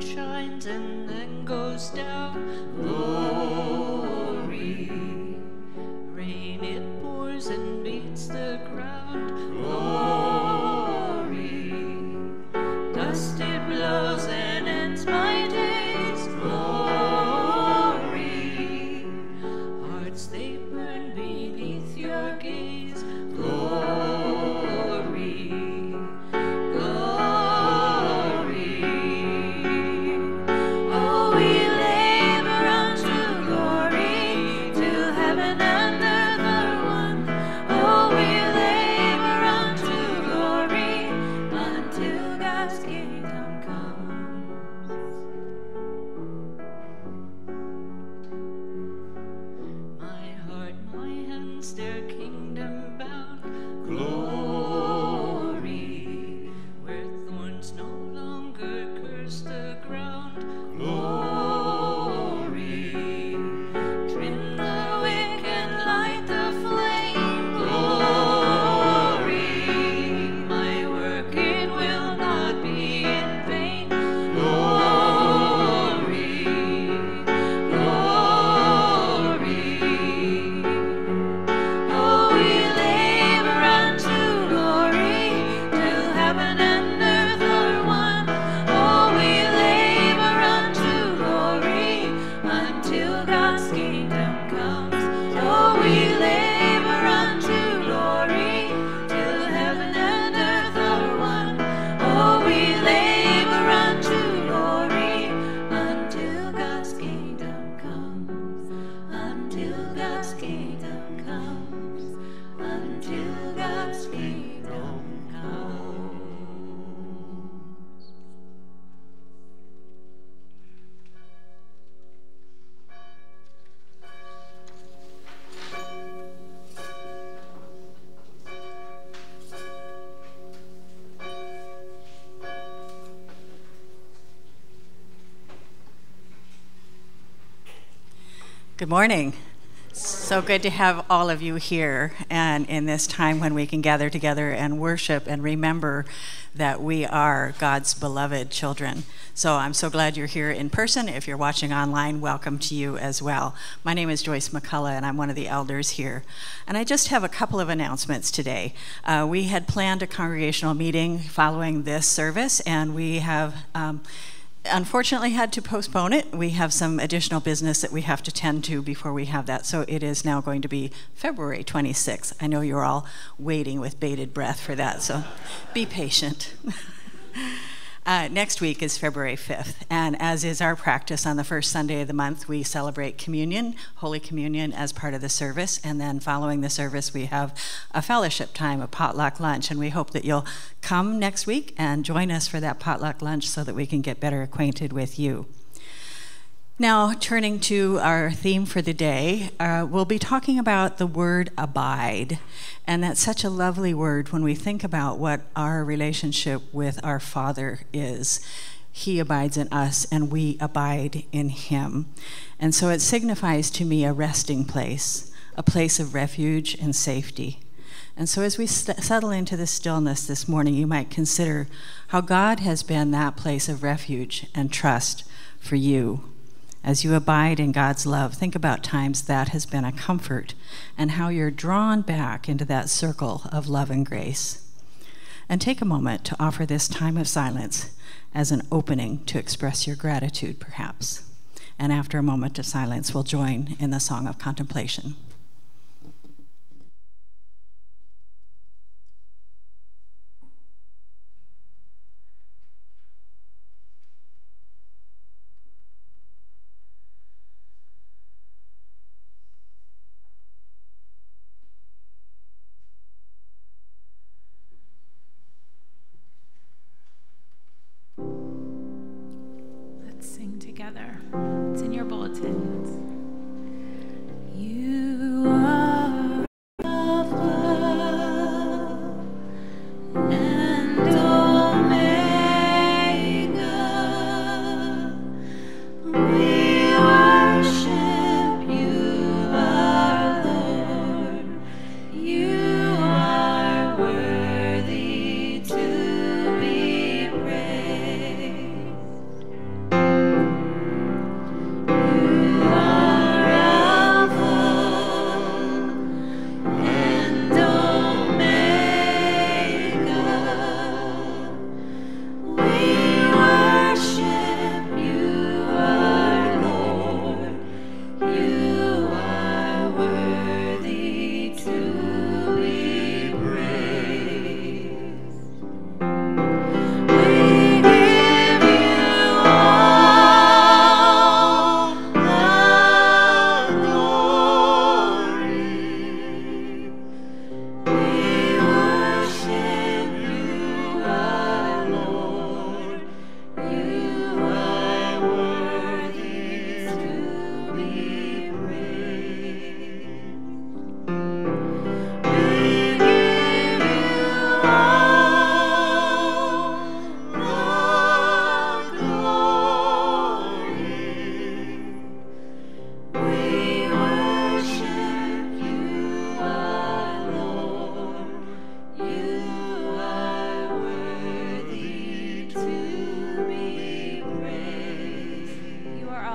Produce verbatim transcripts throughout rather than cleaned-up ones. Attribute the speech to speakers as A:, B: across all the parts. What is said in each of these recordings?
A: shines and then goes down. Glory. Rain it pours and beats the ground. Glory. Dust it blows and ends my days. Glory. Hearts they burn beneath your gaze. Glory. Glory. Oh, we labor unto glory, to heaven and earth are one. Oh, we labor unto glory, until God's kingdom comes. My heart, my hands, their kingdom bound. Glory, where thorns no longer curse the ground. Glory, trim the wick and light the flame. Glory, my work it will not be in vain. Glory, glory. Oh, we labor unto glory, till heaven and earth are one. Oh, we labor unto glory, until God's kingdom comes. Oh, we labor unto glory, till heaven and earth are one. Oh, we labor unto glory, until God's kingdom comes. Until God's kingdom comes. Until God's kingdom comes.
B: Good morning. So good to have all of you here, and in this time when we can gather together and worship and remember that we are God's beloved children. So I'm so glad you're here in person. If you're watching online, welcome to you as well. My name is Joyce McCullough, and I'm one of the elders here. And I just have a couple of announcements today. Uh, we had planned a congregational meeting following this service, and we have um, unfortunately had to postpone it. We have some additional business that we have to tend to before we have that. So it is now going to be February twenty-sixth. I know you're all waiting with bated breath for that, so be patient. Uh, next week is February fifth, and as is our practice on the first Sunday of the month, we celebrate communion, Holy Communion, as part of the service, and then following the service we have a fellowship time, a potluck lunch, and we hope that you'll come next week and join us for that potluck lunch so that we can get better acquainted with you. Now, turning to our theme for the day, uh, we'll be talking about the word abide. And that's such a lovely word when we think about what our relationship with our Father is. He abides in us and we abide in him. And so it signifies to me a resting place, a place of refuge and safety. And so as we st- settle into the stillness this morning, you might consider how God has been that place of refuge and trust for you. As you abide in God's love, think about times that has been a comfort and how you're drawn back into that circle of love and grace. And take a moment to offer this time of silence as an opening to express your gratitude, perhaps. And after a moment of silence, we'll join in the song of contemplation.
C: Together. It's in your bulletins. You are of love and Omega. We worship you, our Lord. You are worthy to be praised.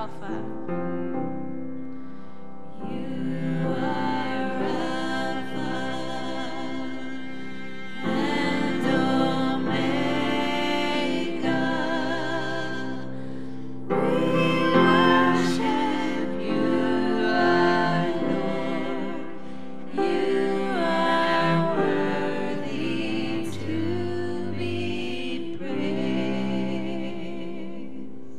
A: Alpha.
C: You are Alpha and Omega. We worship you, our Lord. You are worthy to be praised.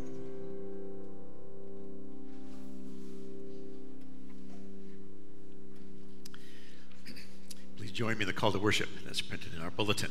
D: Please join me in the call to worship that's printed in our bulletin.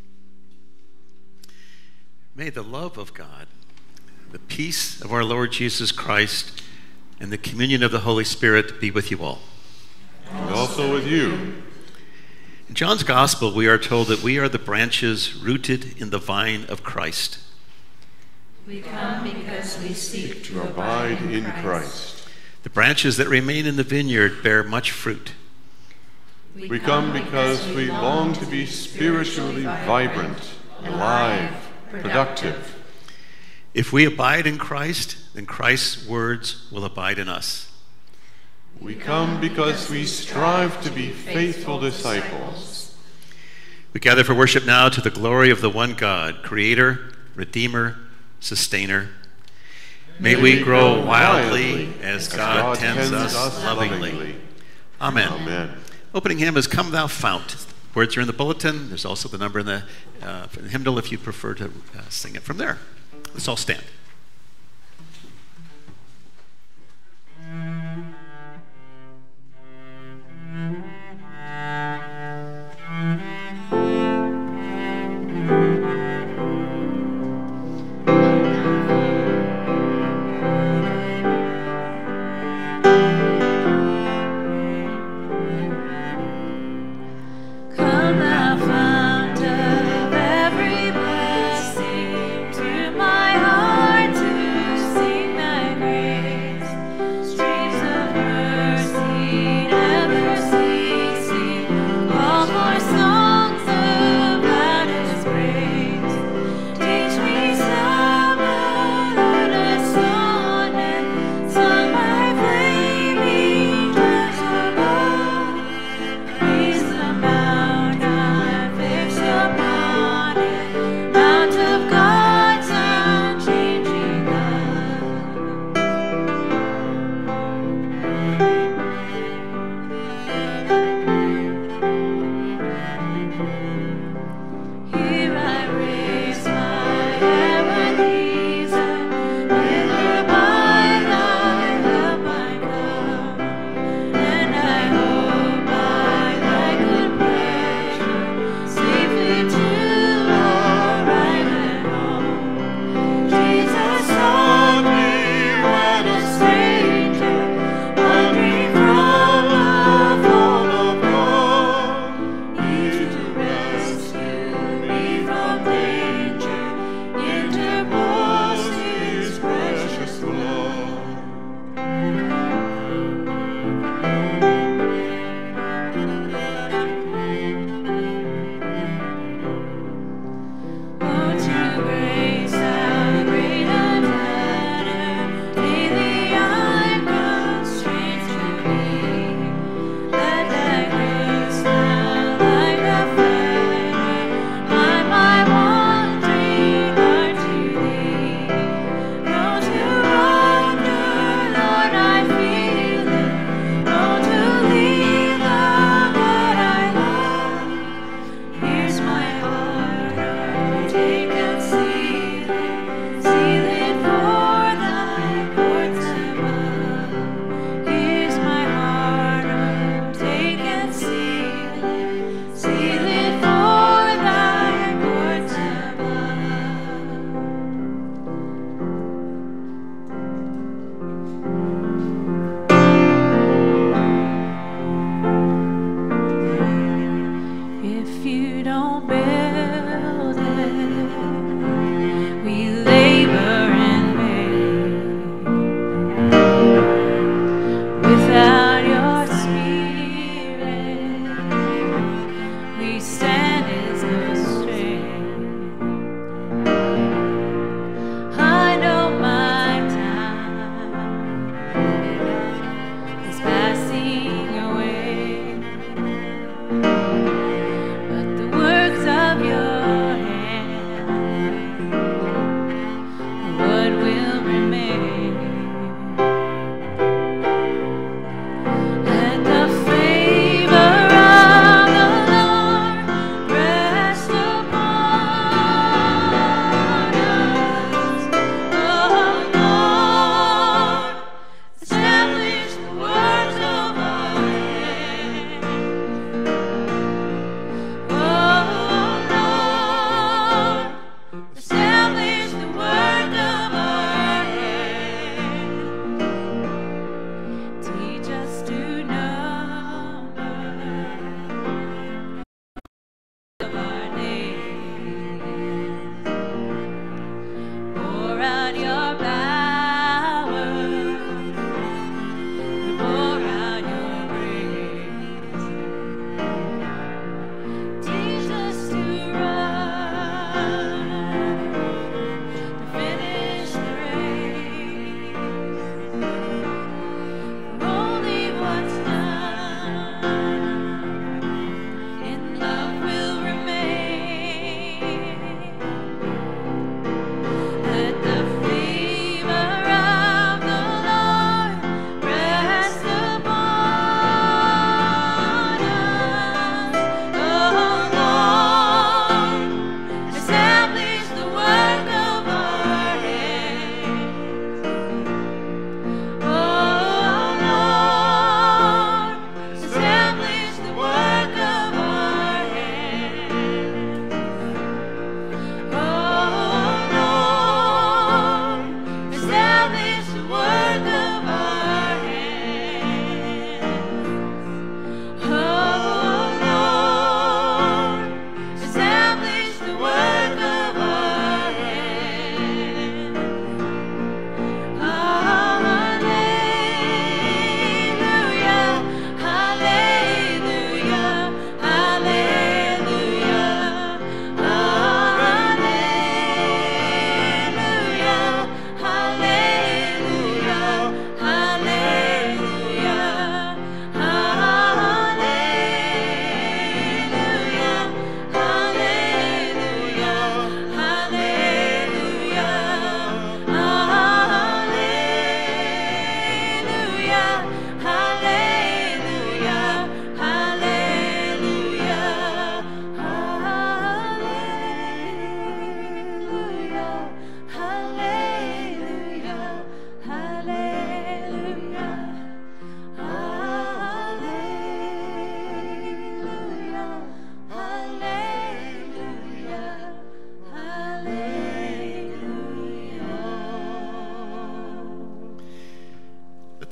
D: May the love of God, the peace of our Lord Jesus Christ, and the communion of the Holy Spirit be with you all.
E: And also with you.
D: In John's Gospel, we are told that we are the branches rooted in the vine of Christ.
C: We come because we seek
E: To abide in Christ.
D: The branches that remain in the vineyard bear much fruit.
E: We come because we long to be spiritually vibrant, alive, productive.
D: If we abide in Christ, then Christ's words will abide in us.
E: We come because we strive to be faithful disciples.
D: We gather for worship now to the glory of the one God, Creator, Redeemer, Sustainer. May we grow wildly as God tends us lovingly. Amen.
E: Amen.
D: Opening hymn is Come Thou Fount. Words are in the bulletin. There's also the number in the, uh, for the hymnal if you prefer to uh, sing it from there. Let's all stand.
C: Come thou fount of every blessing, to my heart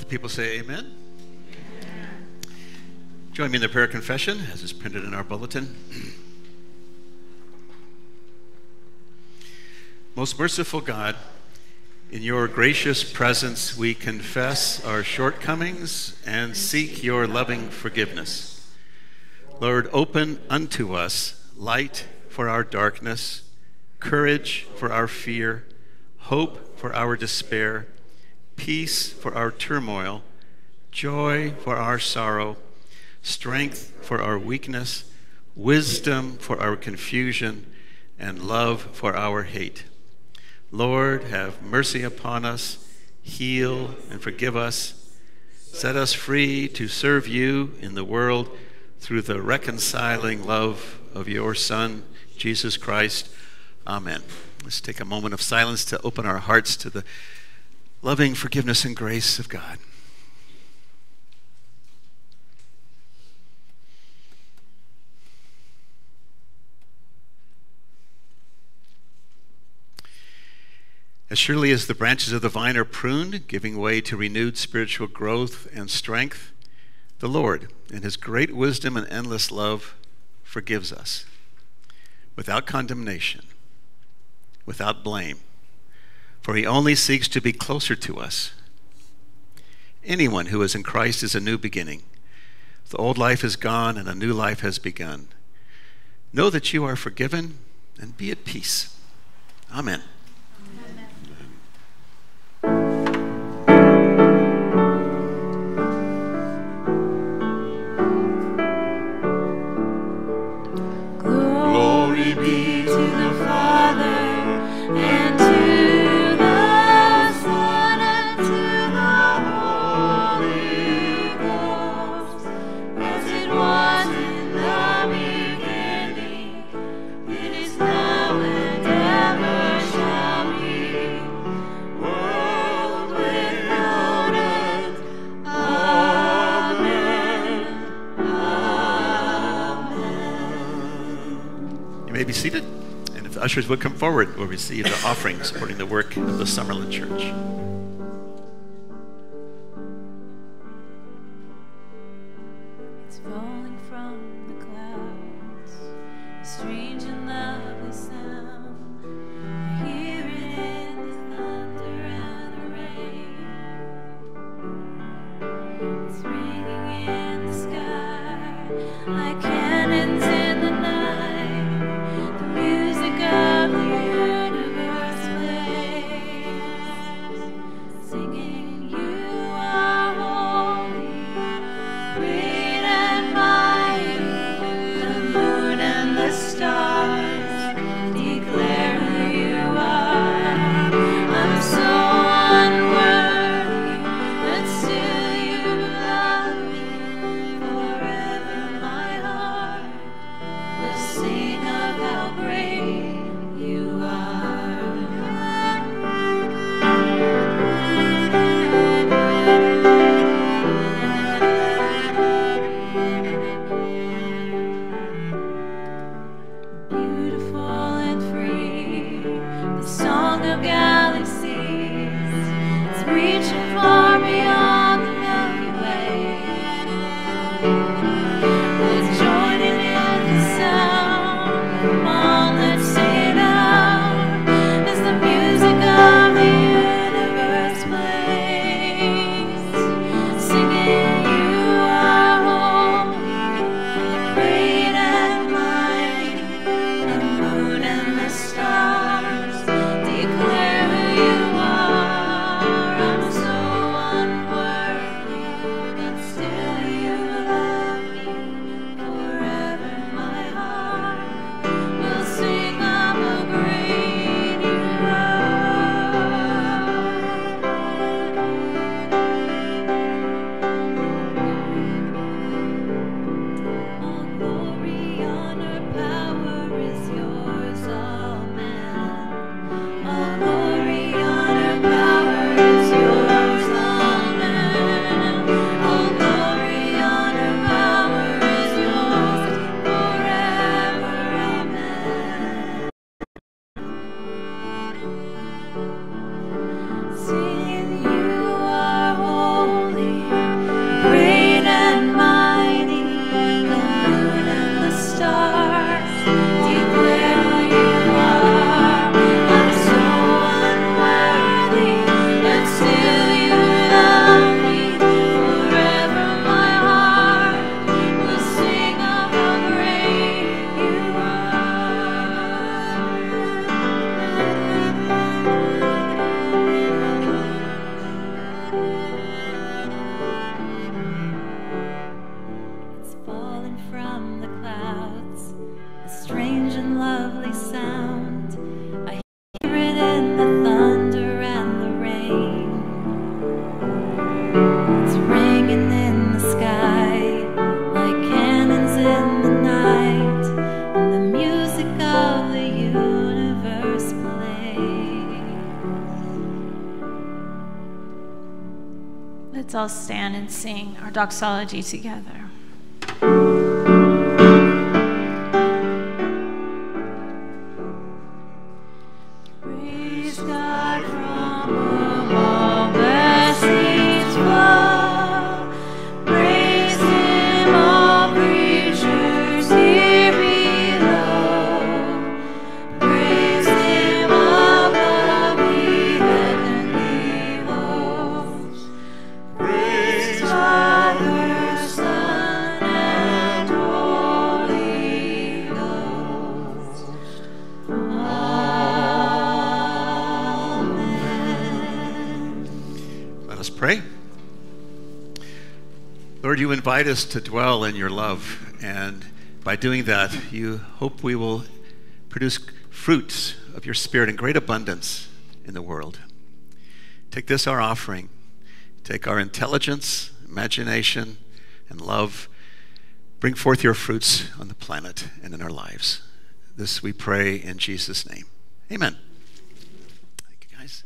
D: People say amen. Join me in the prayer confession as is printed in our bulletin. Most merciful God, in your gracious presence we confess our shortcomings and seek your loving forgiveness. Lord, open unto us light for our darkness, courage for our fear, hope for our despair, peace for our turmoil, joy for our sorrow, strength for our weakness, wisdom for our confusion, and love for our hate. Lord, have mercy upon us, heal and forgive us. Set us free to serve you in the world through the reconciling love of your Son, Jesus Christ. Amen. Let's take a moment of silence to open our hearts to the loving forgiveness and grace of God. As surely as the branches of the vine are pruned, giving way to renewed spiritual growth and strength, the Lord, in his great wisdom and endless love, forgives us without condemnation, without blame, for he only seeks to be closer to us. Anyone who is in Christ is a new beginning. The old life is gone and a new life has begun. Know that you are forgiven and be at peace. Amen.
A: Glory be to the Father, and to the Son, and to the Holy Ghost, as it was in the beginning, it is now, and ever shall be, world without end. Amen. Amen.
D: You may be seated, and if the ushers would come forward, we'll receive the offering supporting the work of the Summerlin Church.
A: It's falling from the clouds, a strange and lovely sound. I hear it in the thunder and the rain. It's ringing in the sky like cannons in the night. The music of the universe plays. Let's all stand and sing our doxology together. Praise God from whom all blessings flow. Praise Him, all creatures here below. Praise Him above the heavenly hosts. Praise Father, Son, and Holy Ghost. Amen.
D: Let us pray. Lord, you invite us to dwell in your love, and by doing that, you hope we will produce fruits of your Spirit in great abundance in the world. Take this, our offering. Take our intelligence, imagination, and love. Bring forth your fruits on the planet and in our lives. This we pray in Jesus' name. Amen. Thank you, guys.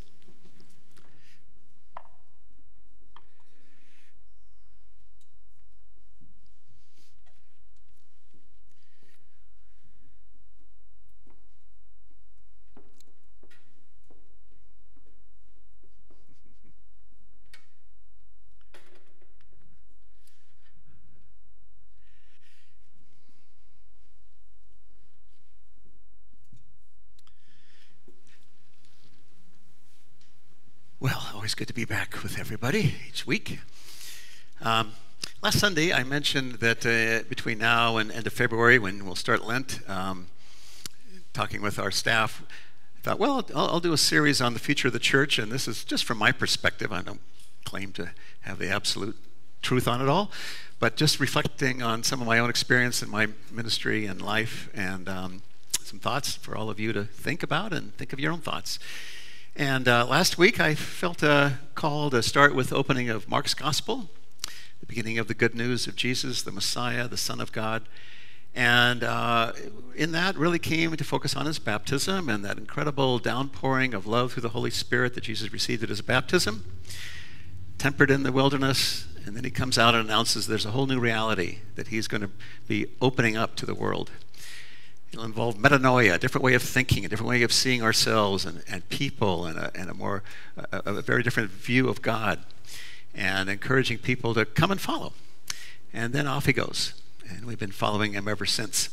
D: Well, always good to be back with everybody each week. Um, last Sunday, I mentioned that uh, between now and end of February, when we'll start Lent, um, talking with our staff, I thought, well, I'll, I'll do a series on the future of the church, and this is just from my perspective. I don't claim to have the absolute truth on it all, but just reflecting on some of my own experience in my ministry and life, and um, some thoughts for all of you to think about and think of your own thoughts. And uh, last week, I felt a call to start with the opening of Mark's Gospel, the beginning of the good news of Jesus, the Messiah, the Son of God. And uh, in that really came to focus on his baptism and that incredible downpouring of love through the Holy Spirit that Jesus received at his baptism, tempered in the wilderness, and then he comes out and announces there's a whole new reality that he's going to be opening up to the world. It'll involve metanoia, a different way of thinking, a different way of seeing ourselves and, and people, and a, and a more, a, a very different view of God, and encouraging people to come and follow. And then off he goes. And we've been following him ever since.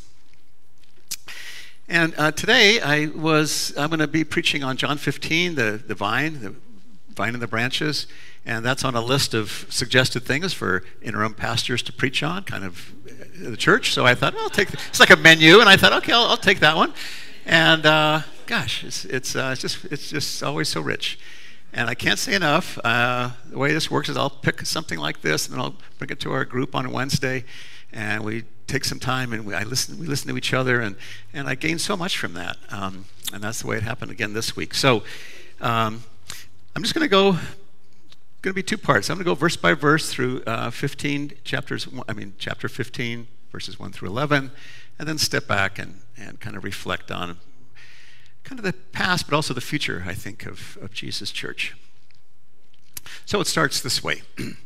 D: And uh, today I was, I'm going to be preaching on John fifteen, the, the vine, the vine and the branches. And that's on a list of suggested things for interim pastors to preach on, kind of the church. So I thought, well, I'll take, it's like a menu, and I thought, okay, I'll, I'll take that one. And uh, gosh, it's it's, uh, it's just it's just always so rich. And I can't say enough. Uh, the way this works is I'll pick something like this, and then I'll bring it to our group on Wednesday, and we take some time, and we I listen we listen to each other, and and I gain so much from that. Um, and that's the way it happened again this week. So um, I'm just going to go. Going to be two parts. I'm going to go verse by verse through uh, fifteen chapters. I mean, chapter fifteen, verses one through eleven, and then step back and, and kind of reflect on kind of the past, but also the future, I think, of, of Jesus' church. So it starts this way.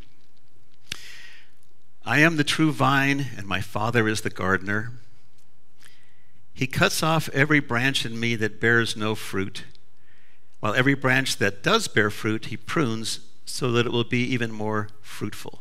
D: I am the true vine, and my Father is the gardener. He cuts off every branch in me that bears no fruit, while every branch that does bear fruit, he prunes so that it will be even more fruitful.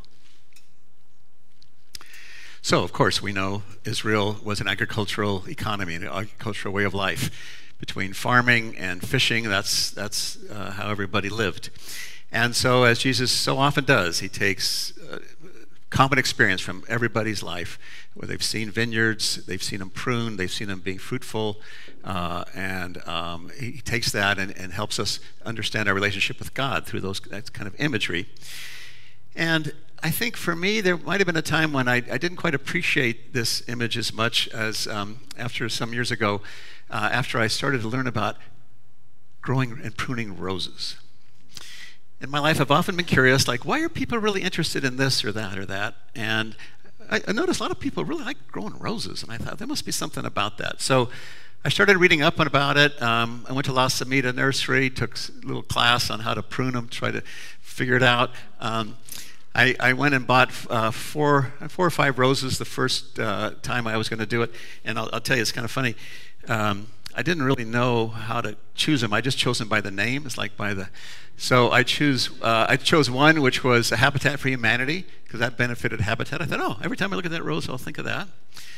D: So, of course, we know Israel was an agricultural economy, an agricultural way of life. Between farming and fishing, that's, that's uh, how everybody lived. And so, as Jesus so often does, he takes uh, common experience from everybody's life, where they've seen vineyards, they've seen them prune, they've seen them being fruitful, uh, and um, he takes that and, and helps us understand our relationship with God through those that kind of imagery. And I think for me, there might have been a time when I, I didn't quite appreciate this image as much as um, after some years ago, uh, after I started to learn about growing and pruning roses. In my life, I've often been curious, like, why are people really interested in this or that or that? And I, I noticed a lot of people really like growing roses, and I thought there must be something about that. So I started reading up on about it. Um, I went to La Semita Nursery, took a little class on how to prune them, try to figure it out. Um, I, I went and bought uh, four, four or five roses the first uh, time I was going to do it. And I'll, I'll tell you, it's kind of funny. Um, I didn't really know how to choose them. I just chose them by the name. It's like by the... So I choose. Uh, I chose one which was a Habitat for Humanity, because that benefited Habitat. I thought, oh, every time I look at that rose, I'll think of that.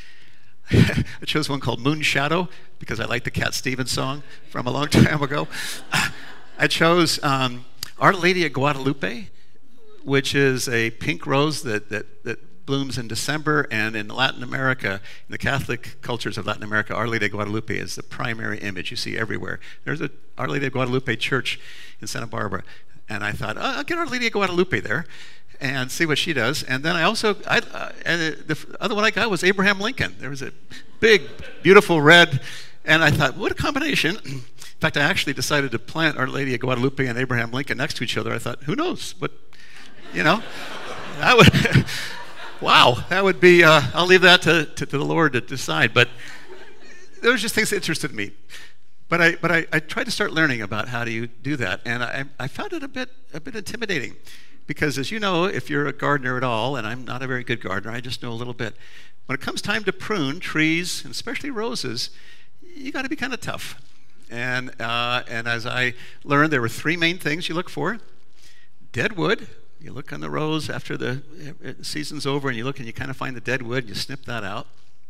D: I chose one called Moon Shadow, because I like the Cat Stevens song from a long time ago. I chose um, Our Lady of Guadalupe, which is a pink rose that, that, that blooms in December, and in Latin America, in the Catholic cultures of Latin America, Our Lady of Guadalupe is the primary image you see everywhere. There's a Our Lady of Guadalupe church in Santa Barbara, and I thought, oh, I'll get Our Lady of Guadalupe there and see what she does. And then I also, I, uh, and the other one I got was Abraham Lincoln. There was a big, beautiful red, and I thought, what a combination. In fact, I actually decided to plant Our Lady of Guadalupe and Abraham Lincoln next to each other. I thought, who knows? But, you know, that would... Wow, that would be, uh, I'll leave that to, to, to the Lord to decide. But there was just things that interested me. But I but I, I tried to start learning about how do you do that. And I, I found it a bit a bit intimidating. Because as you know, if you're a gardener at all, and I'm not a very good gardener, I just know a little bit. When it comes time to prune trees, and especially roses, you got to be kind of tough. And, uh, and as I learned, there were three main things you look for. Dead wood. You look on the rose after the season's over, and you look and you kind of find the dead wood, and you snip that out.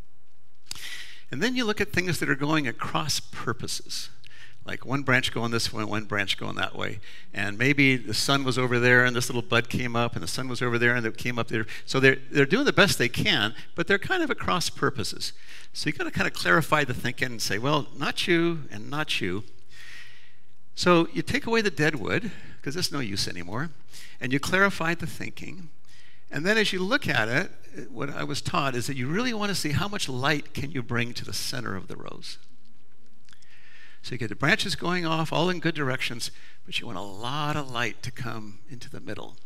D: And then you look at things that are going at cross purposes, like one branch going this way, one branch going that way. And maybe the sun was over there, and this little bud came up, and the sun was over there, and it came up there. So they're, they're doing the best they can, but they're kind of at cross purposes. So you've got to kind of clarify the thinking and say, well, not you and not you. So you take away the dead wood, because there's no use anymore, and you clarify the thinking. And then as you look at it, what I was taught is that you really want to see how much light can you bring to the center of the rose. So you get the branches going off all in good directions, but you want a lot of light to come into the middle.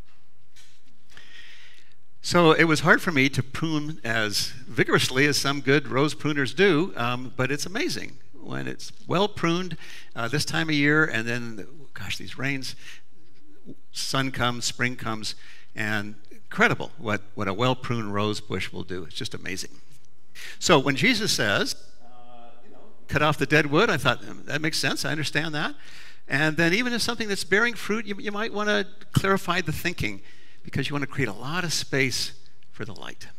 D: So it was hard for me to prune as vigorously as some good rose pruners do, um, but it's amazing when it's well pruned uh, this time of year, and then, gosh, these rains, sun comes, spring comes, and incredible what, what a well-pruned rose bush will do. It's just amazing. So when Jesus says, uh, you know, cut off the dead wood, I thought, that makes sense. I understand that. And then even if something that's bearing fruit, you, you might want to clarify the thinking, because you want to create a lot of space for the light.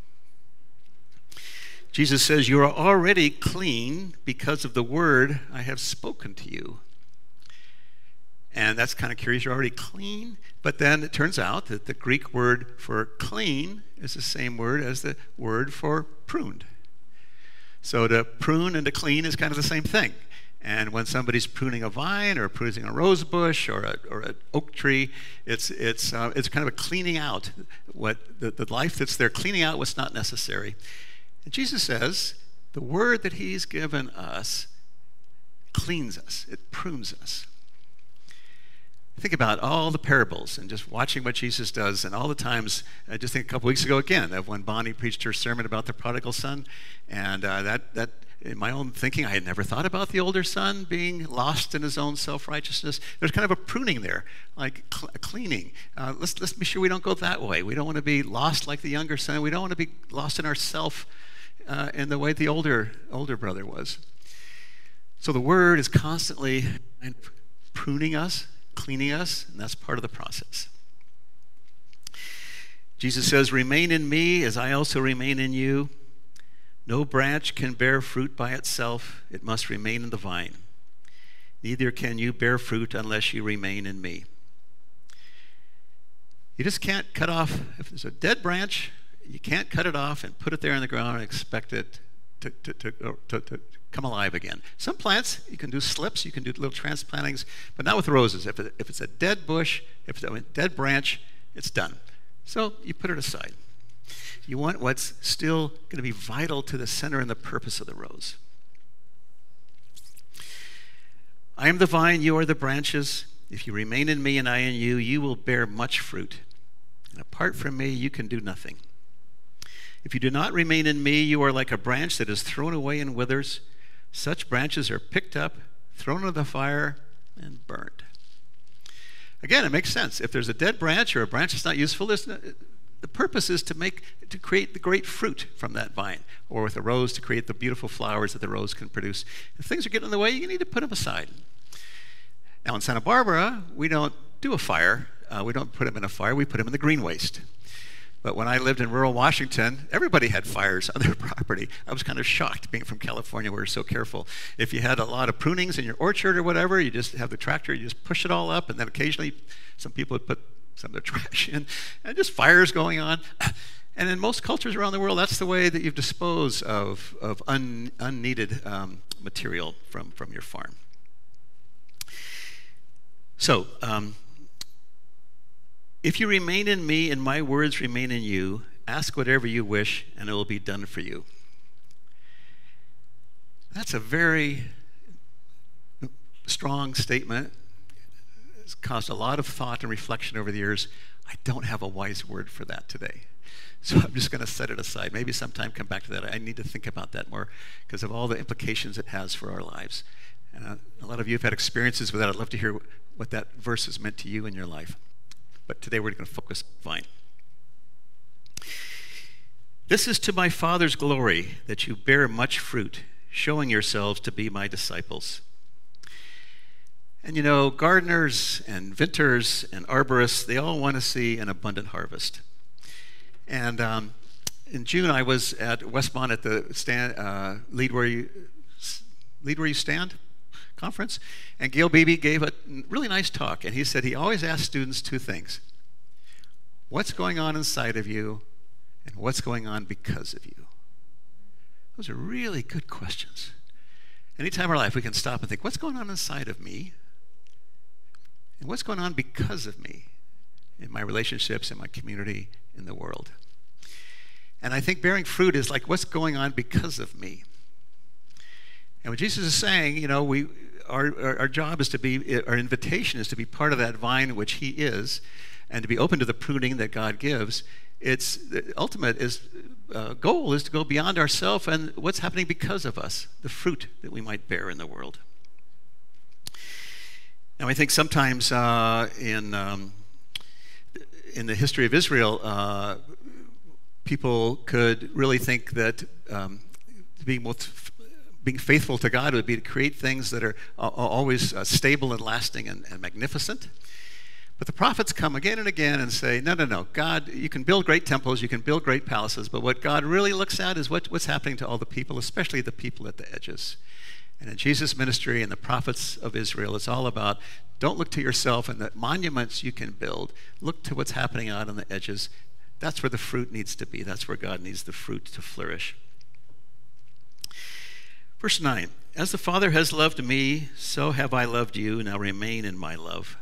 D: Jesus says, you are already clean because of the word I have spoken to you. And that's kind of curious. You're already clean. But then it turns out that the Greek word for clean is the same word as the word for pruned. So to prune and to clean is kind of the same thing. And when somebody's pruning a vine or pruning a rose bush or a, or an oak tree, it's, it's, uh, it's kind of a cleaning out what the, the life that's there, cleaning out what's not necessary. And Jesus says the word that he's given us cleans us. It prunes us. Think about all the parables and just watching what Jesus does, and all the times. I just think a couple weeks ago again of when Bonnie preached her sermon about the prodigal son, and uh, that that in my own thinking I had never thought about the older son being lost in his own self-righteousness. There's kind of a pruning there, like cl- cleaning. Uh, let's let's be sure we don't go that way. We don't want to be lost like the younger son. We don't want to be lost in ourself uh, in the way the older older brother was. So the word is constantly pruning us, cleaning us, and that's part of the process. Jesus says, remain in me as I also remain in you. No branch can bear fruit by itself. It must remain in the vine. Neither can you bear fruit unless you remain in me. You just can't cut off, if there's a dead branch, you can't cut it off and put it there in the ground and expect it to, to, to, to, to come alive again. Some plants, you can do slips, you can do little transplantings, but not with roses. If, it, if it's a dead bush, if it's a dead branch, it's done. So you put it aside. You want what's still going to be vital to the center and the purpose of the rose. I am the vine, you are the branches. If you remain in me and I in you, you will bear much fruit. And apart from me, you can do nothing. If you do not remain in me, you are like a branch that is thrown away and withers. Such branches are picked up, thrown into the fire, and burned. Again, it makes sense. If there's a dead branch or a branch that's not useful, there's no, the purpose is to make to create the great fruit from that vine, or with a rose to create the beautiful flowers that the rose can produce. If things are getting in the way, you need to put them aside. Now in Santa Barbara, we don't do a fire. Uh, we don't put them in a fire. We put them in the green waste. But when I lived in rural Washington, everybody had fires on their property. I was kind of shocked being from California where we're so careful. If you had a lot of prunings in your orchard or whatever, you just have the tractor, you just push it all up, and then occasionally some people would put some of their trash in, and just fires going on. And in most cultures around the world, that's the way that you dispose of, of un, unneeded um, material from, from your farm. So, um, if you remain in me and my words remain in you, ask whatever you wish and it will be done for you. That's a very strong statement. It's caused a lot of thought and reflection over the years. I don't have a wise word for that today. So I'm just going to set it aside. Maybe sometime come back to that. I need to think about that more because of all the implications it has for our lives. And uh, a lot of you have had experiences with that. I'd love to hear what that verse has meant to you in your life. But today we're going to focus on vine. This is to my Father's glory that you bear much fruit, showing yourselves to be my disciples. And you know, gardeners and vintners and arborists, they all want to see an abundant harvest. And um, in June, I was at Westmont at the stand, uh, Lead Where You Lead Where You Stand conference, and Gail Beebe gave a really nice talk, and he said he always asks students two things: what's going on inside of you, and what's going on because of you? Those are really good questions. Anytime in our life we can stop and think, what's going on inside of me, and what's going on because of me in my relationships, in my community, in the world. And I think bearing fruit is like, what's going on because of me? And what Jesus is saying, you know, we our, our our job is to be, our invitation is to be part of that vine which he is, and to be open to the pruning that God gives. It's the ultimate is uh, goal is to go beyond ourselves and what's happening because of us, the fruit that we might bear in the world. Now, I think sometimes uh, in um, in the history of Israel, uh, people could really think that um, being most being faithful to God would be to create things that are uh, always uh, stable and lasting and, and magnificent. But the prophets come again and again and say, no, no, no, God, you can build great temples, you can build great palaces, but what God really looks at is what, what's happening to all the people, especially the people at the edges. And in Jesus' ministry and the prophets of Israel, it's all about, don't look to yourself and the monuments you can build. Look to what's happening out on the edges. That's where the fruit needs to be. That's where God needs the fruit to flourish. Verse nine, as the Father has loved me, so have I loved you. Now remain in my love.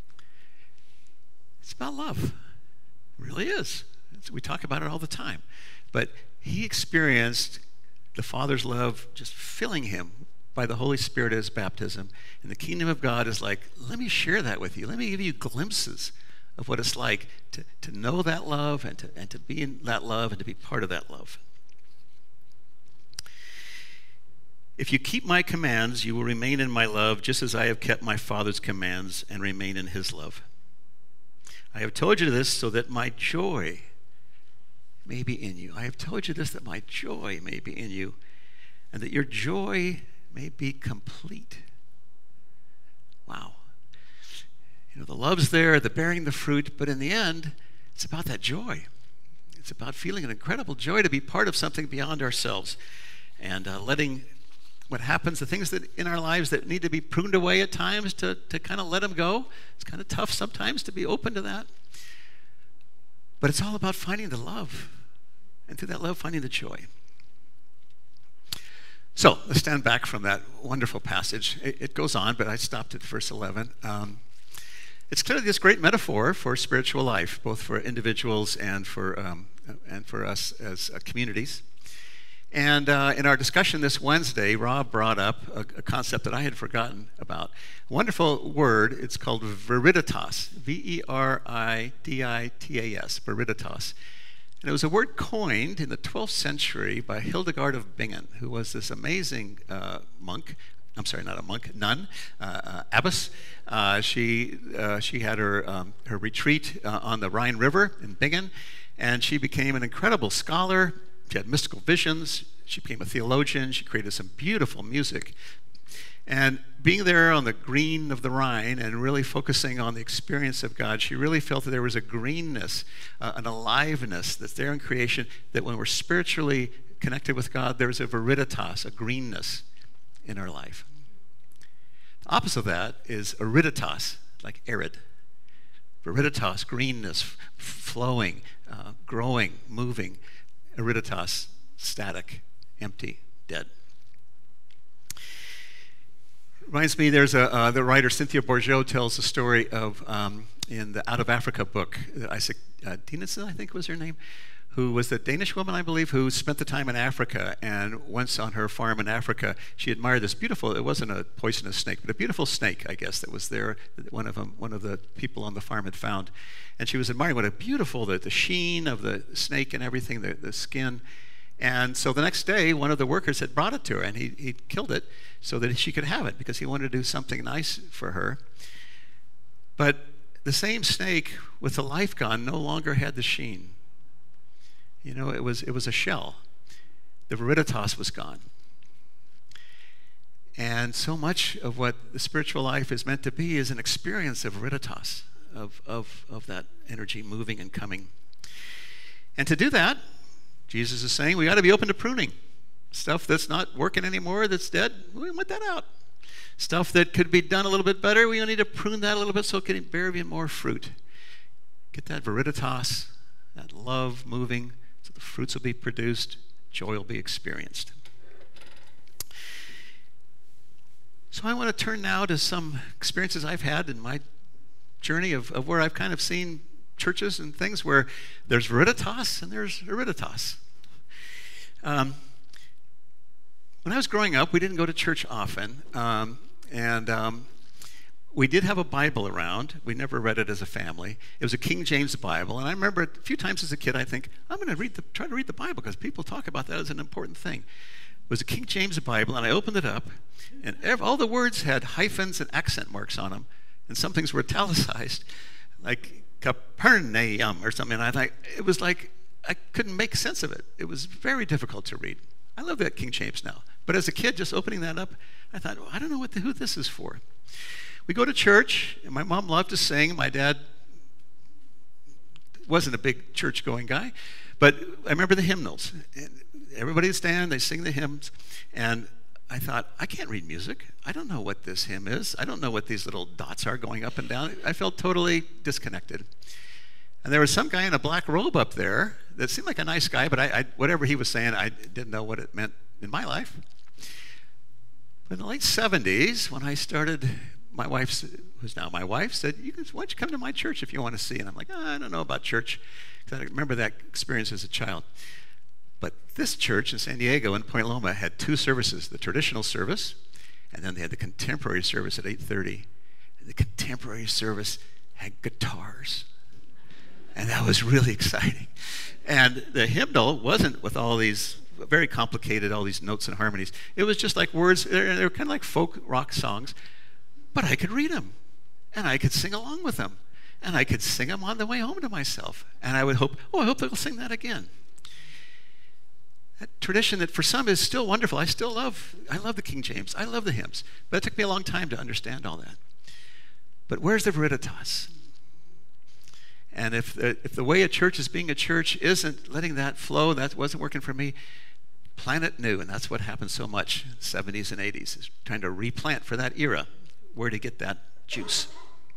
D: It's about love. It really is. We talk about it all the time. But he experienced the Father's love just filling him by the Holy Spirit at his baptism. And the kingdom of God is like, let me share that with you. Let me give you glimpses of what it's like to, to know that love and to, and to be in that love and to be part of that love. If you keep my commands, you will remain in my love, just as I have kept my Father's commands and remain in his love. I have told you this so that my joy may be in you. I have told you this that my joy may be in you, and that your joy may be complete. Wow. You know, the love's there, the bearing the fruit, but in the end, it's about that joy. It's about feeling an incredible joy to be part of something beyond ourselves, and uh, letting what happens, the things that in our lives that need to be pruned away at times, to, to kind of let them go. It's kind of tough sometimes to be open to that. But it's all about finding the love, and through that love, finding the joy. So let's stand back from that wonderful passage. It, it goes on, but I stopped at verse eleven. Um, it's clearly this great metaphor for spiritual life, both for individuals and for um, and for us as uh, communities. And uh, in our discussion this Wednesday, Rob brought up a, a concept that I had forgotten about. A wonderful word, it's called veriditas, V E R I D I T A S, veriditas. And it was a word coined in the twelfth century by Hildegard of Bingen, who was this amazing uh, monk, I'm sorry, not a monk, nun, uh, uh, abbess. Uh, she uh, she had her um, her retreat uh, on the Rhine River in Bingen, and she became an incredible scholar. She had mystical visions. She became a theologian. She created some beautiful music. And being there on the green of the Rhine and really focusing on the experience of God, she really felt that there was a greenness, uh, an aliveness that's there in creation, that when we're spiritually connected with God, there's a viriditas, a greenness in our life. The opposite of that is ariditas, like arid. Viriditas, greenness, f- flowing, uh, growing, moving. Ariditas, static, empty, dead. Reminds me, there's a uh, the writer Cynthia Bourgeault tells the story of um, in the Out of Africa book, Isaac uh, Dinesen, I think was her name, who was the Danish woman, I believe, who spent the time in Africa, and once on her farm in Africa, she admired this beautiful, it wasn't a poisonous snake, but a beautiful snake, I guess, that was there, that one of them, one of the people on the farm had found. And she was admiring what a beautiful, the, the sheen of the snake and everything, the, the skin. And so the next day, one of the workers had brought it to her, and he, he killed it so that she could have it, because he wanted to do something nice for her. But the same snake with the life gone no longer had the sheen. You know, it was it was a shell. The viriditas was gone. And so much of what the spiritual life is meant to be is an experience of viriditas, of, of, of that energy moving and coming. And to do that, Jesus is saying we got to be open to pruning. Stuff that's not working anymore, that's dead, we want that out. Stuff that could be done a little bit better, we need to prune that a little bit so it can bear even more fruit. Get that viriditas, that love moving, so the fruits will be produced, joy will be experienced. So I want to turn now to some experiences I've had in my journey of, of where I've kind of seen churches and things where there's viriditas and there's ariditas. Um, when I was growing up, we didn't go to church often, um, and um, we did have a Bible around. We never read it as a family. It was a King James Bible, and I remember a few times as a kid, I think, I'm going to read the, try to read the Bible because people talk about that as an important thing. It was a King James Bible, and I opened it up, and every, all the words had hyphens and accent marks on them, and some things were italicized, like Capernaum or something. And I thought, it was like, I couldn't make sense of it. It was very difficult to read. I love that King James now. But as a kid, just opening that up, I thought, well, I don't know what the, who this is for. We go to church, and my mom loved to sing. My dad wasn't a big church-going guy, but I remember the hymnals. And everybody would stand, they sing the hymns, and I thought, I can't read music. I don't know what this hymn is. I don't know what these little dots are going up and down. I felt totally disconnected. And there was some guy in a black robe up there that seemed like a nice guy, but I, I, whatever he was saying, I didn't know what it meant in my life. But in the late seventies, when I started, my wife, who's now my wife, said, you can, why don't you come to my church if you want to see? And I'm like, oh, I don't know about church. Because I remember that experience as a child. But this church in San Diego in Point Loma had two services, the traditional service, and then they had the contemporary service at eight thirty. And the contemporary service had guitars. And that was really exciting. And the hymnal wasn't with all these very complicated, all these notes and harmonies. It was just like words, they were kind of like folk rock songs, but I could read them, and I could sing along with them, and I could sing them on the way home to myself. And I would hope, oh, I hope they'll sing that again. That tradition that for some is still wonderful. I still love, I love the King James. I love the hymns. But it took me a long time to understand all that. But where's the viriditas? And if the, if the way a church is being a church isn't letting that flow, that wasn't working for me, plant it new. And that's what happened so much in the seventies and eighties, is trying to replant for that era, where to get that juice.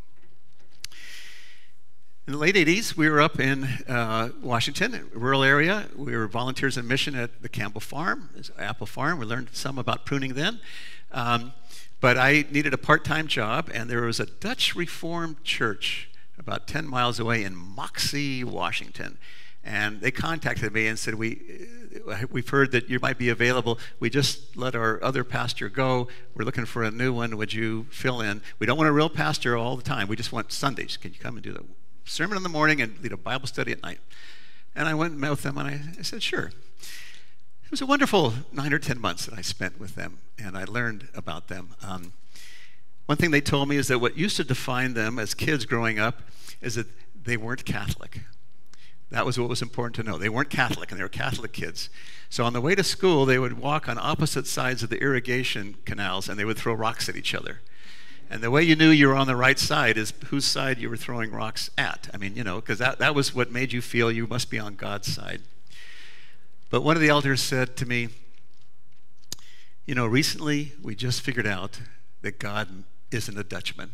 D: In the late eighties, we were up in uh, Washington, a rural area. We were volunteers in mission at the Campbell Farm, apple farm. We learned some about pruning then. Um, but I needed a part-time job, and there was a Dutch Reformed church about ten miles away in Moxie, Washington. And they contacted me and said, we, we've heard that you might be available. We just let our other pastor go. We're looking for a new one. Would you fill in? We don't want a real pastor all the time. We just want Sundays. Can you come and do the sermon in the morning and lead a Bible study at night? And I went and met with them, and I, I said, sure. it was a wonderful nine or ten months that I spent with them, and I learned about them. Um, one thing they told me is that what used to define them as kids growing up is that they weren't Catholic. That was what was important to know. They weren't Catholic, and they were Catholic kids. So on the way to school, they would walk on opposite sides of the irrigation canals, and they would throw rocks at each other. And the way you knew you were on the right side is whose side you were throwing rocks at. I mean, you know, because that, that was what made you feel you must be on God's side. But one of the elders said to me, you know, recently we just figured out that God isn't a Dutchman.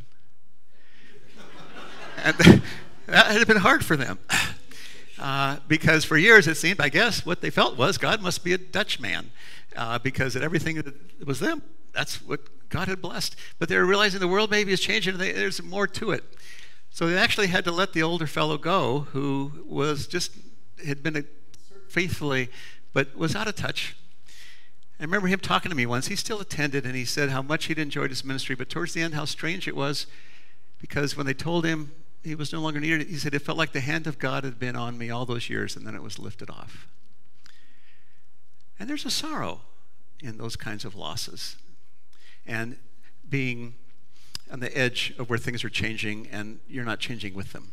D: And that had been hard for them. Uh, because for years it seemed, I guess, what they felt was God must be a Dutch man. Uh, because at everything that was them, that's what God had blessed. But they were realizing the world maybe is changing and they, there's more to it. So they actually had to let the older fellow go who was just, had been a, faithfully, but was out of touch. I remember him talking to me once. He still attended, and he said how much he'd enjoyed his ministry, but towards the end how strange it was, because when they told him he was no longer needed, he said it felt like the hand of God had been on me all those years, and then it was lifted off. And there's a sorrow in those kinds of losses, and being on the edge of where things are changing and you're not changing with them.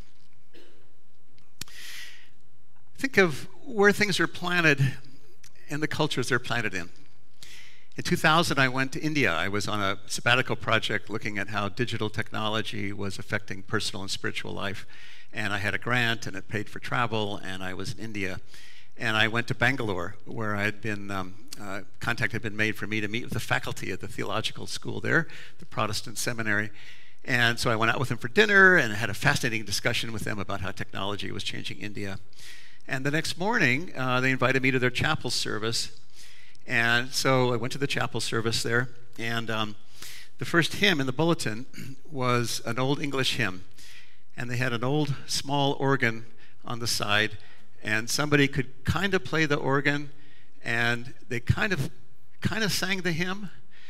D: Think of where things are planted and the cultures they're planted in. In two thousand, I went to India. I was on a sabbatical project looking at how digital technology was affecting personal and spiritual life. And I had a grant, and it paid for travel, and I was in India. And I went to Bangalore, where I had been, um, uh, contact had been made for me to meet with the faculty at the theological school there, the Protestant seminary. And so I went out with them for dinner and had a fascinating discussion with them about how technology was changing India. And the next morning, uh, they invited me to their chapel service. And so I went to the chapel service there, and um, the first hymn in the bulletin was an old English hymn. And they had an old small organ on the side, and somebody could kind of play the organ, and they kind of kind of sang the hymn.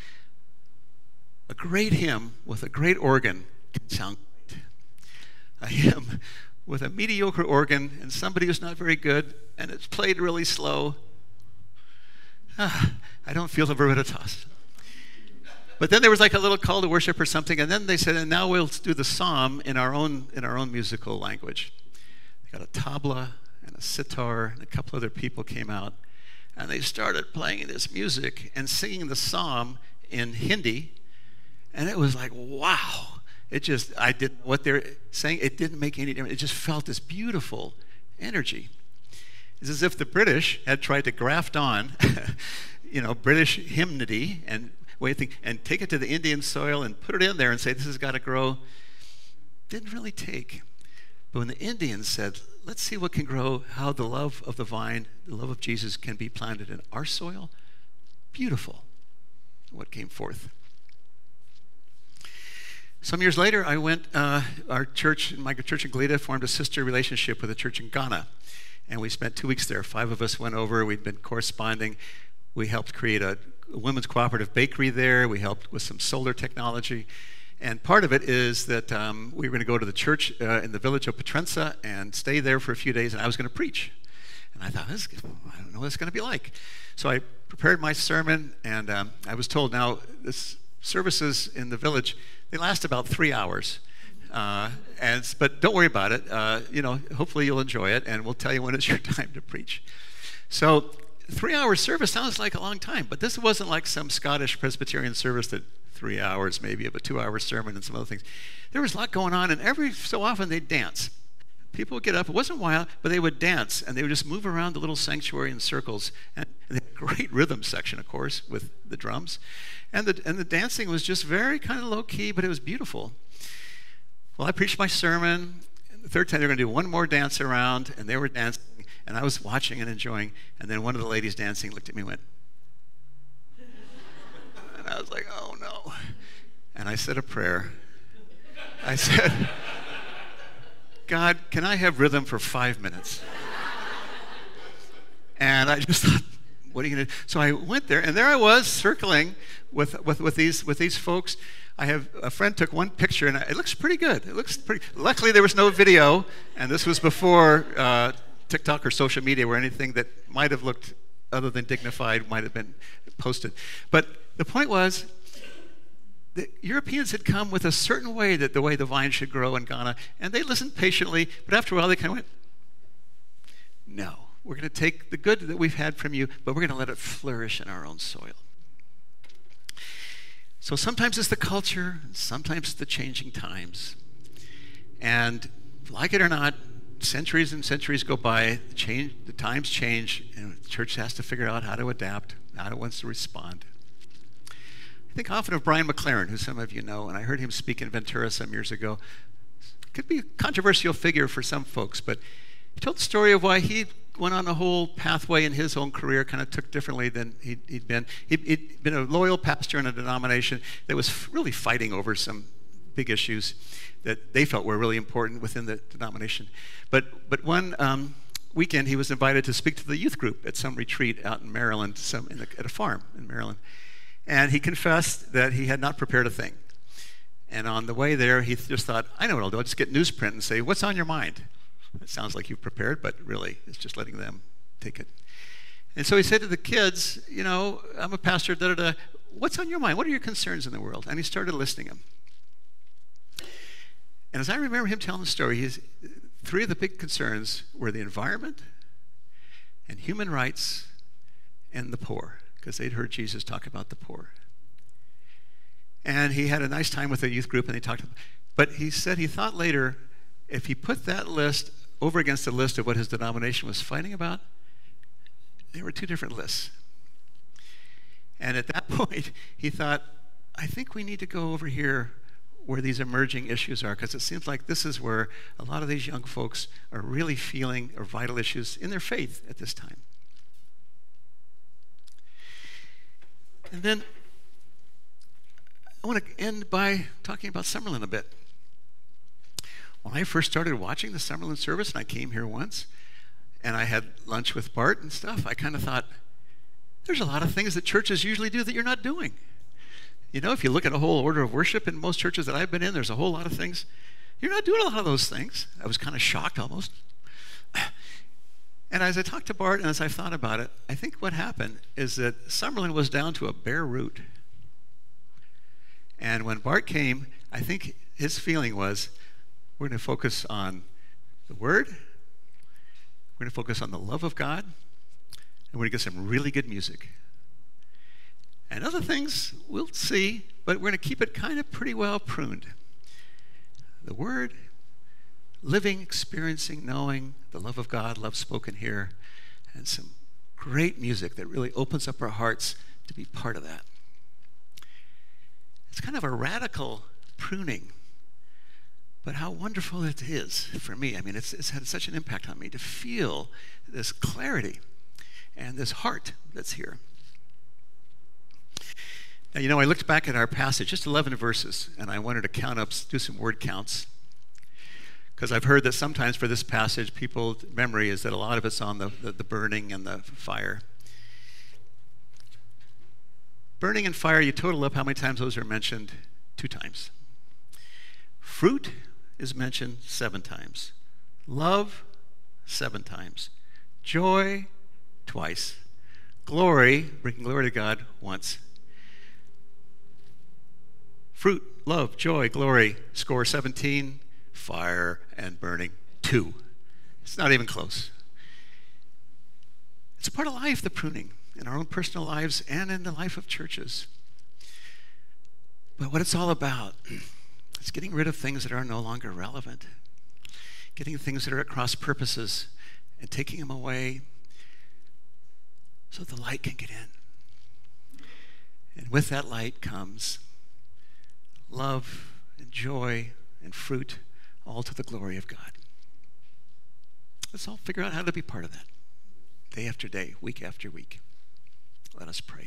D: A great hymn with a great organ can sound great. A hymn with a mediocre organ and somebody who's not very good, and it's played really slow. Ah, I don't feel the veritas. But then there was like a little call to worship or something, and then they said, and now we'll do the psalm in our own in our own musical language. They got a tabla and a sitar, and a couple other people came out, and they started playing this music and singing the psalm in Hindi, and it was like, wow. It just, I did what they're saying, it didn't make any difference. It just felt this beautiful energy. It's as if the British had tried to graft on, you know, British hymnody and way of thinking, and take it to the Indian soil and put it in there and say, this has got to grow. Didn't really take. But when the Indians said, let's see what can grow, how the love of the vine, the love of Jesus can be planted in our soil, beautiful, what came forth. Some years later, I went, uh, our church, my church in Galita formed a sister relationship with a church in Ghana. And we spent two weeks there. Five of us went over. We'd been corresponding. We helped create a, a women's cooperative bakery there. We helped with some solar technology. And part of it is that um, we were going to go to the church uh, in the village of Petrensa and stay there for a few days, and I was going to preach. And I thought, this, I don't know what it's going to be like. So I prepared my sermon, and um, I was told, now, this services in the village, they last about three hours. Uh, and, but don't worry about it. Uh, you know, hopefully you'll enjoy it, and we'll tell you when it's your time to preach. So three-hour service sounds like a long time, but this wasn't like some Scottish Presbyterian service that three hours maybe of a two-hour sermon and some other things. There was a lot going on, and every so often they'd dance. People would get up. It wasn't wild, but they would dance, and they would just move around the little sanctuary in circles. And they had a great rhythm section, of course, with the drums. And the, and the dancing was just very kind of low-key, but it was beautiful. Well, I preached my sermon. The third time, they were going to do one more dance around, and they were dancing, and I was watching and enjoying. And then one of the ladies dancing looked at me and went, and I was like, oh, no. And I said a prayer. I said, God, can I have rhythm for five minutes? And I just thought, what are you going to do? So I went there, and there I was circling with, with, with, these, with these folks. I have a friend took one picture, and it looks pretty good. It looks pretty. Luckily, there was no video, and this was before uh, TikTok or social media or anything that might have looked other than dignified might have been posted. But the point was, the Europeans had come with a certain way that the way the vine should grow in Ghana, and they listened patiently, but after a while they kind of went, no, we're going to take the good that we've had from you, but we're going to let it flourish in our own soil. So sometimes it's the culture, and sometimes it's the changing times. And like it or not, centuries and centuries go by, the, change, the times change, and the church has to figure out how to adapt, how it wants to respond. I think often of Brian McLaren, who some of you know, and I heard him speak in Ventura some years ago. Could be a controversial figure for some folks, but he told the story of why he went on a whole pathway in his own career, kind of took differently than he'd, he'd been. He'd, he'd been a loyal pastor in a denomination that was really fighting over some big issues that they felt were really important within the denomination. But but one um, weekend he was invited to speak to the youth group at some retreat out in Maryland, some in the, at a farm in Maryland. And he confessed that he had not prepared a thing. And on the way there, he just thought, I know what I'll do. I'll just get newsprint and say, what's on your mind? It sounds like you've prepared, but really, it's just letting them take it. And so he said to the kids, you know, I'm a pastor, da da da. What's on your mind? What are your concerns in the world? And he started listing them. And as I remember him telling the story, his, three of the big concerns were the environment and human rights and the poor, because they'd heard Jesus talk about the poor. And he had a nice time with the youth group, and they talked about, but he said he thought later, if he put that list over against the list of what his denomination was fighting about, they were two different lists. And at that point, he thought, I think we need to go over here where these emerging issues are, because it seems like this is where a lot of these young folks are really feeling or vital issues in their faith at this time. And then I want to end by talking about Summerlin a bit. When I first started watching the Summerlin service, and I came here once, and I had lunch with Bart and stuff, I kind of thought, there's a lot of things that churches usually do that you're not doing. You know, if you look at a whole order of worship in most churches that I've been in, there's a whole lot of things. You're not doing a lot of those things. I was kind of shocked almost. And as I talked to Bart and as I thought about it, I think what happened is that Summerlin was down to a bare root. And when Bart came, I think his feeling was, we're going to focus on the Word, we're going to focus on the love of God, and we're going to get some really good music. And other things we'll see, but we're going to keep it kind of pretty well pruned. The Word, living, experiencing, knowing the love of God, love spoken here, and some great music that really opens up our hearts to be part of that. It's kind of a radical pruning, but how wonderful it is for me. I mean, it's, it's had such an impact on me to feel this clarity and this heart that's here. Now, you know, I looked back at our passage, just eleven verses, and I wanted to count up, do some word counts, because I've heard that sometimes for this passage, people's memory is that a lot of it's on the, the, the burning and the fire. Burning and fire, you total up how many times those are mentioned? Two times. Fruit is mentioned seven times. Love, seven times. Joy, twice. Glory, bringing glory to God, once. Fruit, love, joy, glory, score seventeen. Fire and burning, two. It's not even close. It's a part of life, the pruning, in our own personal lives and in the life of churches. But what it's all about is getting rid of things that are no longer relevant, getting things that are at cross purposes and taking them away so the light can get in. And with that light comes love and joy and fruit, all to the glory of God. Let's all figure out how to be part of that, day after day, week after week. Let us pray.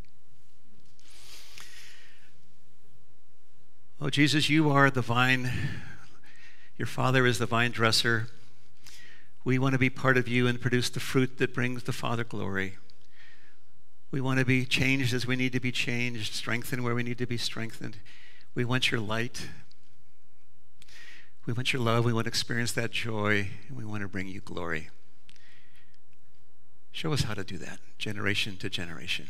D: Oh, Jesus, you are the vine. Your Father is the vine dresser. We want to be part of you and produce the fruit that brings the Father glory. We want to be changed as we need to be changed, strengthened where we need to be strengthened. We want your light. We want your love. We want to experience that joy, and we want to bring you glory. Show us how to do that, generation to generation.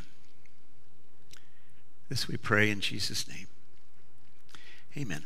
D: This we pray in Jesus' name. Amen.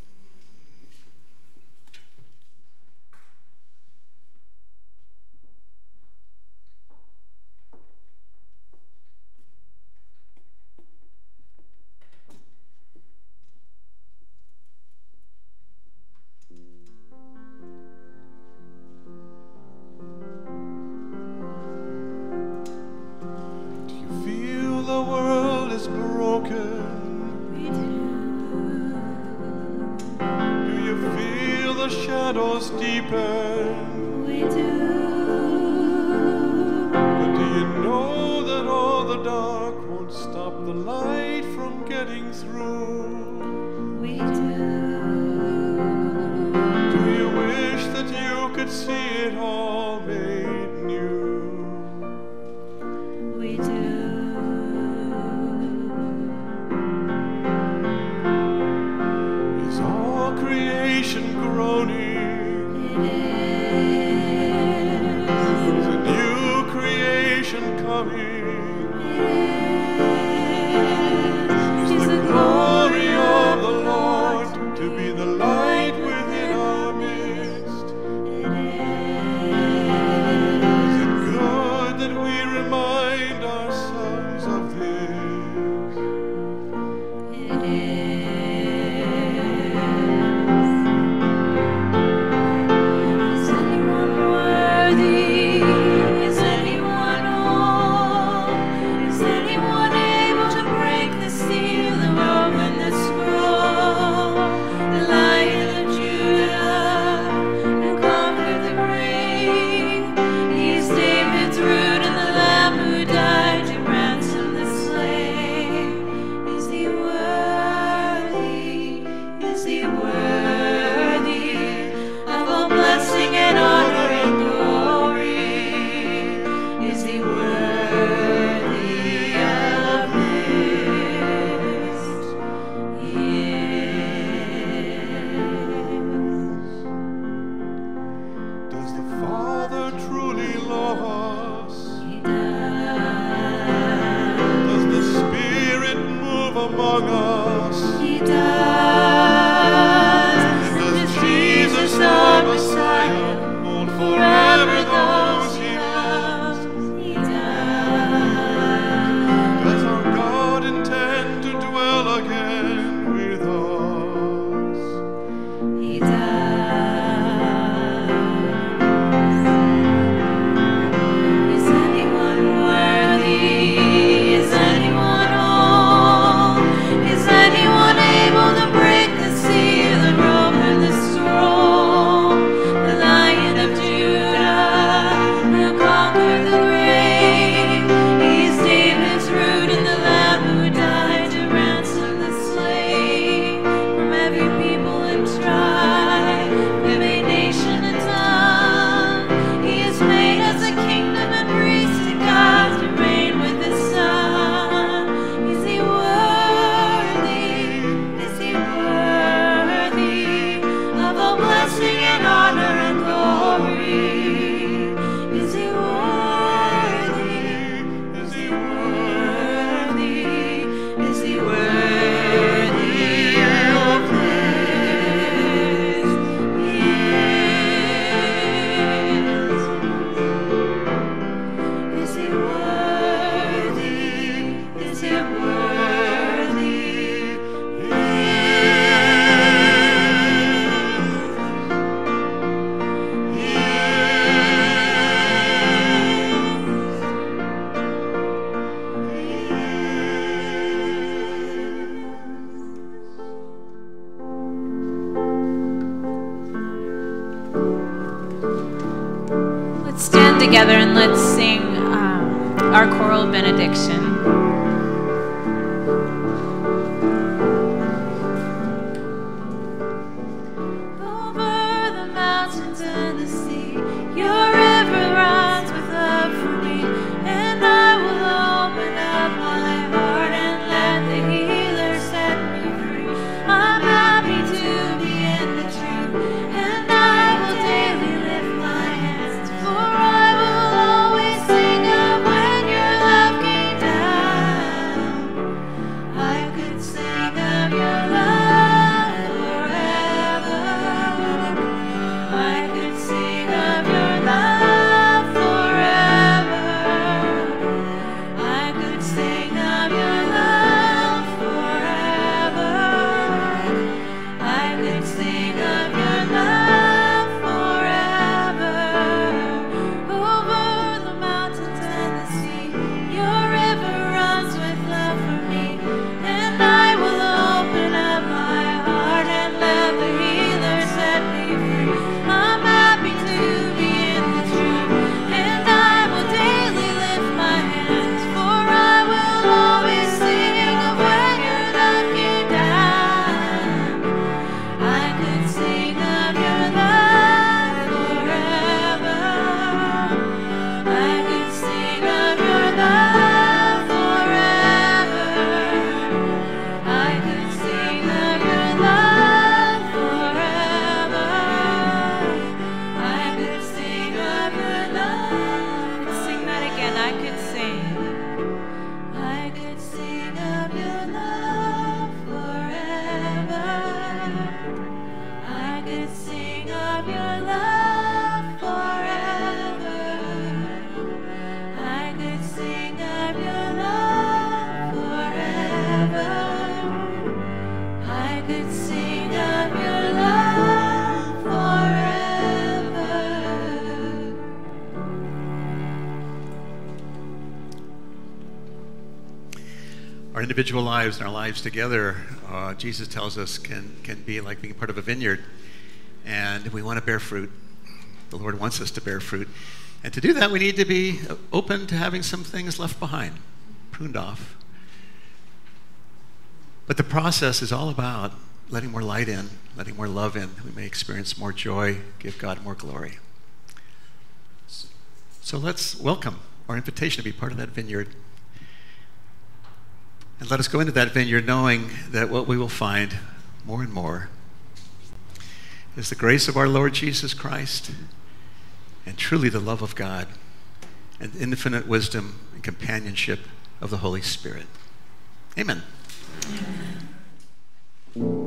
A: Together and let's sing um, our choral benediction.
F: Sing
D: our individual lives and our lives together, uh, Jesus tells us, can, can be like being part of a vineyard. And we want to bear fruit. The Lord wants us to bear fruit. And to do that, we need to be open to having some things left behind, pruned off. But the process is all about letting more light in, letting more love in. We may experience more joy, give God more glory. So let's welcome our invitation to be part of that vineyard. And let us go into that vineyard knowing that what we will find more and more is the grace of our Lord Jesus Christ and truly the love of God and infinite wisdom and companionship of the Holy Spirit. Amen.
A: Amen.